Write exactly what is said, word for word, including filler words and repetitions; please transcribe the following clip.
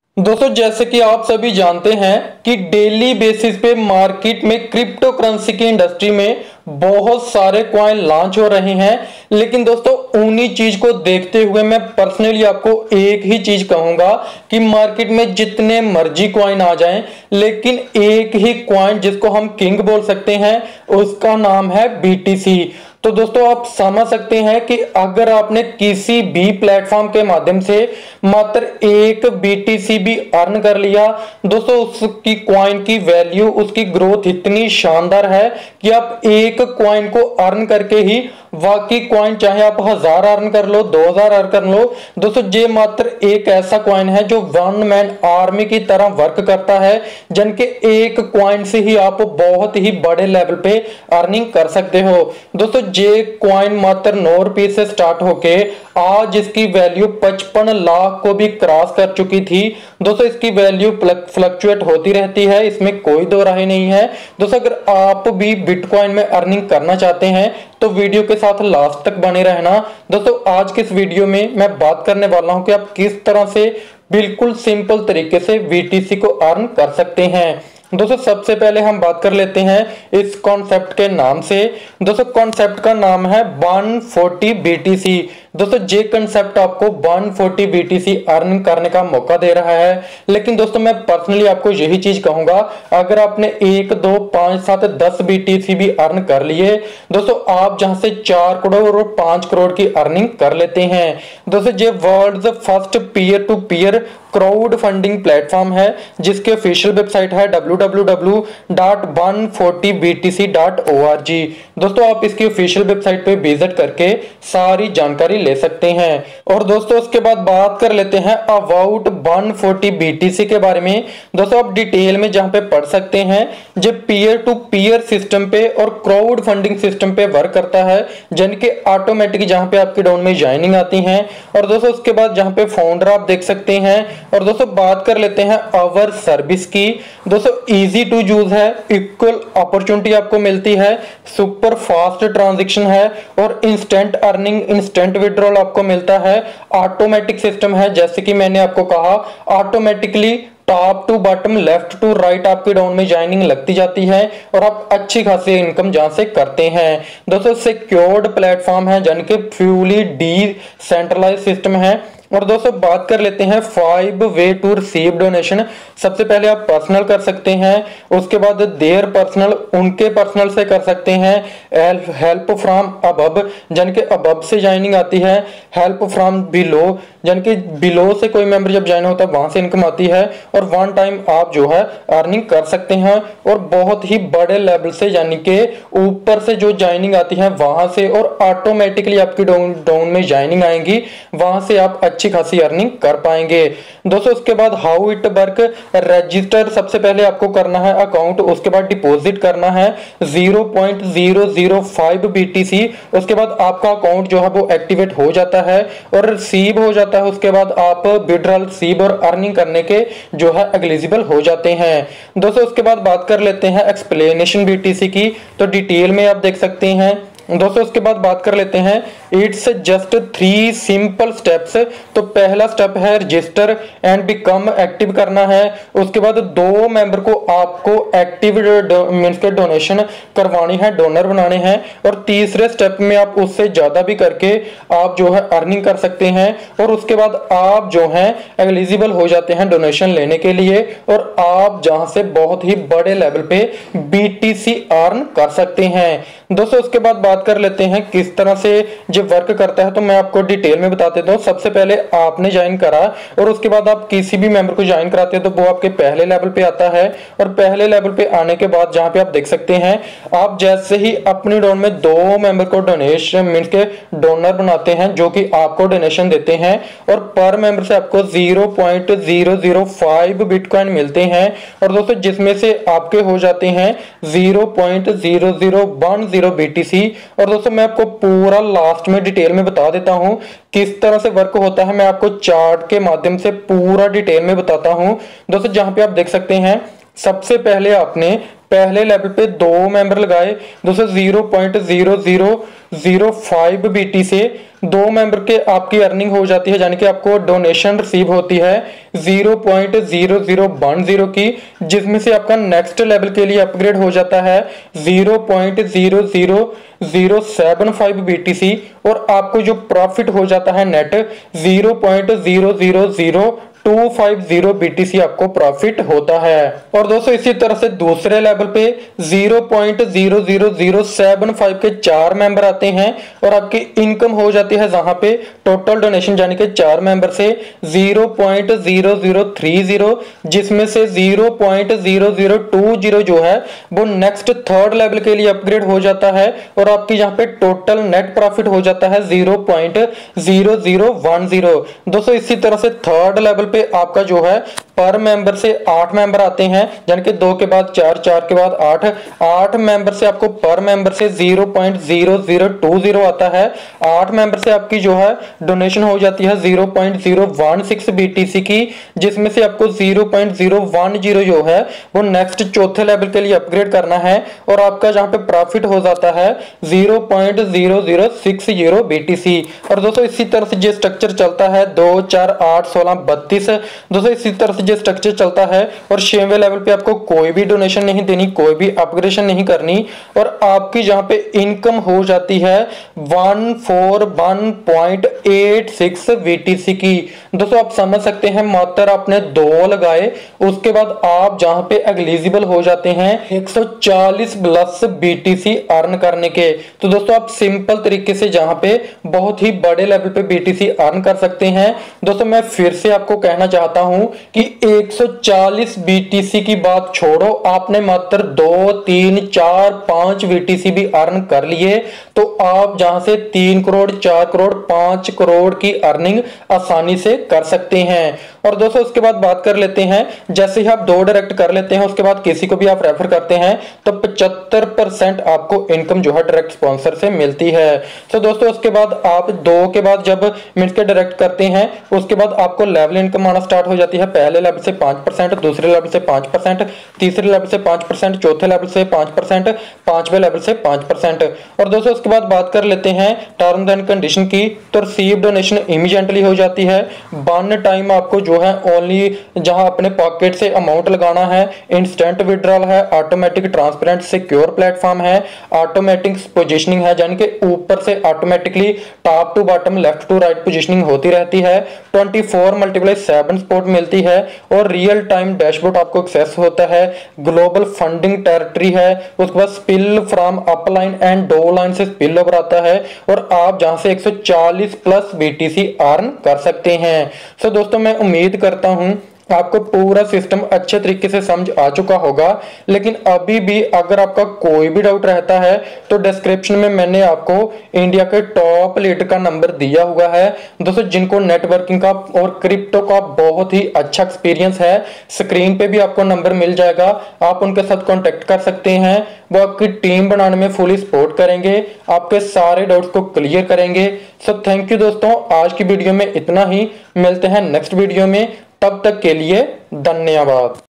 दोस्तों जैसे कि आप सभी जानते हैं कि डेली बेसिस पे मार्केट में क्रिप्टो करेंसी की इंडस्ट्री में बहुत सारे कॉइन लॉन्च हो रहे हैं। लेकिन दोस्तों उन्हीं चीज को देखते हुए मैं पर्सनली आपको एक ही चीज कहूंगा कि मार्केट में जितने मर्जी कॉइन आ जाएं, लेकिन एक ही कॉइन जिसको हम किंग बोल सकते हैं उसका नाम है बीटीसी। तो दोस्तों आप समझ सकते हैं कि अगर आपने किसी भी प्लेटफॉर्म के माध्यम से मात्र एक बीटीसी भी अर्न कर लिया, दोस्तों उसकी कॉइन की वैल्यू, उसकी ग्रोथ इतनी शानदार है कि आप एक कॉइन को अर्न करके ही बाकी कॉइन चाहे आप हजार अर्न कर लो, दो हजार अर्न कर लो, दोस्तों ये मात्र एक ऐसा कॉइन है जो वन मैन आर्मी की तरह वर्क करता है, जिनके एक कॉइन से ही आप बहुत ही बड़े लेवल पे अर्निंग कर सकते हो। दोस्तों ये कॉइन मात्र नौ रुपए से स्टार्ट होके आज इसकी वैल्यू पचपन लाख को भी क्रॉस कर चुकी थी। दोस्तों इसकी वैल्यू फ्लक्चुएट होती रहती है, इसमें कोई दो राय नहीं है। दोस्तों अगर आप भी बिटकॉइन में अर्निंग करना चाहते हैं तो वीडियो के साथ लास्ट तक बने रहना। दोस्तों आज के इस वीडियो में मैं बात करने वाला हूं कि आप किस तरह से बिल्कुल सिंपल तरीके से बीटीसी को अर्न कर सकते हैं। दोस्तों सबसे पहले हम बात कर लेते हैं इस कॉन्सेप्ट के नाम से। दोस्तों कॉन्सेप्ट का नाम है वन फोर्टी बीटीसी। दोस्तों ये कॉन्सेप्ट आपको वन फोर्टी बीटीसी अर्न करने का मौका दे रहा है। लेकिन दोस्तों मैं पर्सनली आपको यही चीज कहूंगा, अगर आपने एक दो पांच सात दस बीटीसी भी अर्न कर लिए, दोस्तों आप जहां से चार करोड़ और पांच करोड़ की अर्निंग कर लेते हैं। दोस्तों ये world first peer to peer crowd funding platform है, जिसके ऑफिशियल वेबसाइट है W W W dot one forty B T C dot O R G. दोस्तों आप इसकी ऑफिशियल वेबसाइट पे विजिट करके सारी जानकारी ले सकते हैं। और दोस्तों उसके बाद बात कर लेते हैं अबाउट वन फोर्टी बीटीसी के बारे में। दोस्तों आप डिटेल में जहां पे पढ़ सकते हैं, जो पीयर टू पीयर सिस्टम पे और क्राउड फंडिंग सिस्टम पे वर्क करता है, जिनके ऑटोमेटिक जहां पे आपके डाउन में ज्वाइनिंग आती है। और दोस्तों उसके बाद जहां पे फाउंडर आप देख सकते हैं। और दोस्तों बात कर लेते हैं आवर सर्विस की। दोस्तों इजी टू यूज है, इक्वल अपॉर्चुनिटी आपको मिलती है, सुपर फास्ट ट्रांजैक्शन है और इंस्टेंट अर्निंग, इंस्टेंट विड्रॉल आपको मिलता है। ऑटोमेटिक सिस्टम है, जैसे कि मैंने आपको कहा automatically top to bottom left to right आपके डाउन में ज्वाइनिंग लगती जाती है और आप अच्छी खासी इनकम जहां से करते हैं। दोस्तों सिक्योर्ड प्लेटफॉर्म है, यानी कि फ्यूली डिसेंट्रलाइज सिस्टम है। और दोस्तों बात कर लेते हैं five way to receive donation. सबसे पहले आप पर्सनल कर सकते हैं, उसके बाद देयर पर्सनल, उनके पर्सनल से कर सकते हैं। हेल्प फ्रॉम अबब, यानी कि अबब से ज्वाइनिंग आती है। हेल्प फ्रॉम बिलो, यानी कि बिलो से कोई मेंबर जब ज्वाइन होता है वहां से इनकम आती है। और वन टाइम आप जो है अर्निंग कर सकते हैं और बहुत ही बड़े लेवल से, यानी कि ऊपर से जो ज्वाइनिंग आती है वहां से, और ऑटोमेटिकली आपकी डाउन डाउन में ज्वाइनिंग आएंगी, वहां से आप अच्छी खासी अर्निंग कर पाएंगे। दोस्तों उसके बाद हाउ इट वर्क, रजिस्टर सबसे पहले आपको करना है अकाउंट, उसके बाद डिपॉजिट करना है zero point zero zero five BTC. उसके बाद आपका अकाउंट जो है वो एक्टिवेट हो जाता है और रिसीव हो जाता है। उसके बाद आप विड्रॉल, रिसीव और अर्निंग करने के जो है एलिजिबल हो जाते हैं। दोस्तों उसके बाद बात कर लेते हैं एक्सप्लेनेशन बीटीसी की, तो डिटेल में आप देख सकते हैं। दोस्तों उसके बाद बात कर लेते हैं it's just three simple steps. तो पहला स्टेप है रजिस्टर एंड बिकम एक्टिव करना है। उसके बाद दो मेंबर को आपको एक्टिव मींस के डोनेशन करवानी है, डोनर बनाने हैं। और तीसरे स्टेप में आप उससे ज्यादा भी करके आप जो है अर्निंग कर सकते हैं। और उसके बाद आप जो है एलिजिबल हो जाते हैं डोनेशन लेने के लिए, और आप जहां से बहुत ही बड़े लेवल पे बीटीसी अर्न कर सकते हैं। दोस्तों उसके बाद बात कर लेते हैं किस तरह से जो वर्क करता है, तो मैं आपको डिटेल में बता देता हूं। सबसे पहले आपने ज्वाइन करा और उसके बाद आप किसी भी मेंबर को ज्वाइन कराते हैं तो वो आपके पहले लेवल पे आता है। और पहले लेवल पे आने के बाद जहां पे आप देख सकते हैं, आप जैसे ही अपनी डाउन में दो मेंबर को डोनेशन मींस के डोनर बनाते हैं जो कि आपको डोनेशन देते हैं, और पर मेंबर से आपको zero point zero zero five bitcoin मिलते हैं। और दोस्तों जिसमें से आपके हो जाते हैं zero point zero zero one zero BTC. और दोस्तों मैं आपको पूरा लास्ट में डिटेल में बता देता हूं किस तरह से वर्क होता है। मैं आपको चार्ट के माध्यम से पूरा डिटेल में बताता हूं। दोस्तों जहां पे आप देख सकते हैं सबसे पहले आपने पहले लेवल पे दो मेंबर लगाए, दोस्तों zero point zero zero zero five BT से दो मेंबर के आपकी अर्निंग हो जाती है, यानी कि आपको डोनेशन रिसीव होती है zero point zero zero one zero की, जिसमें से आपका नेक्स्ट लेवल के लिए अपग्रेड हो जाता है zero point zero zero zero seven five BTC, और आपको जो प्रॉफिट हो जाता है net zero point zero zero zero two five zero BTC आपको प्रॉफिट होता है। और दोस्तों इसी तरह से दूसरे लेवल पे zero point zero zero zero seven five के चार मेंबर आते हैं और आपकी इनकम हो जाती है जहां पे टोटल डोनेशन यानी कि चार मेंबर से zero point zero zero three zero, जिसमें से zero point zero zero two zero जो है वो नेक्स्ट थर्ड लेवल के लिए अपग्रेड हो जाता है और आपकी यहाँ पे टोटल नेट प्रॉफिट हो जाता है zero point zero zero one zero. दोस्तों इसी तरह से थर्ड लेवल पे आपका जो है पर मेंबर से आठ मेंबर आते हैं, यानी कि दो के बाद चार, चार के बाद आठ, आठ मेंबर से आपको पर मेंबर से zero point zero zero two zero आता है। आठ मेंबर से आपकी जो है डोनेशन हो जाती है zero point zero one six BTC की, जिसमें से आपको zero point zero one zero जो है वो नेक्स्ट चौथे लेवल के लिए अपग्रेड करना है और आपका जहां पे प्रॉफिट हो जाता है zero point zero zero six zero BTC. और दोस्तों इसी तरह से ये स्ट्रक्चर चलता है दो, चार, आठ, सोलह, बत्तीस। दोस्तों इसी तरह से स्ट्रक्चर चलता है और छवें लेवल पे आपको कोई भी डोनेशन नहीं देनी, कोई भी अपग्रेडेशन नहीं करनी और आपकी जहां पे इनकम हो जाती है one four one point eight six BTC की। दोस्तों आप समझ सकते हैं मात्र आपने दो लगाए, उसके बाद आप जहां पे एलिजिबल हो जाते हैं एक सौ चालीस प्लस बीटीसी अर्न करने के। तो दोस्तों आप सिंपल तरीके से जहां पे बहुत ही बड़े लेवल पे बीटीसी अर्न कर सकते हैं। दोस्तों मैं फिर से आपको कहना चाहता हूं कि एक सौ चालीस बीटीसी की बात छोड़ो, आपने मात्र दो, तीन, चार, पांच बीटीसी भी अर्न कर लिए तो आप जहां से तीन करोड़, चार करोड़, पांच करोड़ की अर्निंग आसानी से कर सकते हैं। और दोस्तों उसके बाद बात कर लेते हैं, जैसे ही आप दो डायरेक्ट कर लेते हैं उसके बाद किसी को भी आप रेफर करते हैं तो पचहत्तर परसेंट आपको इनकम जो है डायरेक्ट स्पॉन्सर से मिलती है। तो दोस्तों उसके बाद आप दो के बाद जब मिनट के डायरेक्ट करते हैं उसके बाद आपको लेवल इनकम आना स्टार्ट हो जाती है। पहले लेवल से पांच परसेंट, दूसरे लेवल से पांच परसेंट, तीसरे लेवल से पांच परसेंट, चौथे लेवल से पांच परसेंट, पांचवें लेवल से पांच परसेंट। और दोस्तों उसके बाद बात कर लेते हैं टर्म्स एंड कंडीशन की, तो रिसीव डोनेशन इमीडिएटली हो जाती है। वन टाइम आपको जो है ओनली जहां अपने पॉकेट से अमाउंट लगाना है, इंस्टेंट विड्रॉल है, ऑटोमेटिक ट्रांसपेरेंट सिक्योर प्लेटफॉर्म है, ऑटोमेटिक पोजीशनिंग है यानी कि ऊपर से automatically top to bottom, left to right positioning होती रहती है, twenty four multiply seven support मिलती है और रियल टाइम डैशबोर्ड आपको एक्सेस होता है, ग्लोबल फंडिंग टेरिटरी है, उसके बाद spill from upline and downline से स्पिल ओवर आता है और आप जहां से एक सौ चालीस प्लस बीटीसी अर्न कर सकते हैं। सो दोस्तों मैं उम्मीद करता हूं आपको पूरा सिस्टम अच्छे तरीके से समझ आ चुका होगा, लेकिन अभी भी अगर आपका कोई भी डाउट रहता है तो डिस्क्रिप्शन में मैंने आपको इंडिया के टॉप लीडर का नंबर दिया हुआ है। दोस्तों जिनको नेटवर्किंग का और क्रिप्टो का बहुत ही अच्छा एक्सपीरियंस है, स्क्रीन पे भी आपको नंबर मिल जाएगा, आप उनके साथ कॉन्टेक्ट कर सकते हैं। वो आपकी टीम बनाने में फुली सपोर्ट करेंगे, आपके सारे डाउट्स को क्लियर करेंगे। सो थैंक यू दोस्तों, आज की वीडियो में इतना ही, मिलते हैं नेक्स्ट वीडियो में, तब तक के लिए धन्यवाद।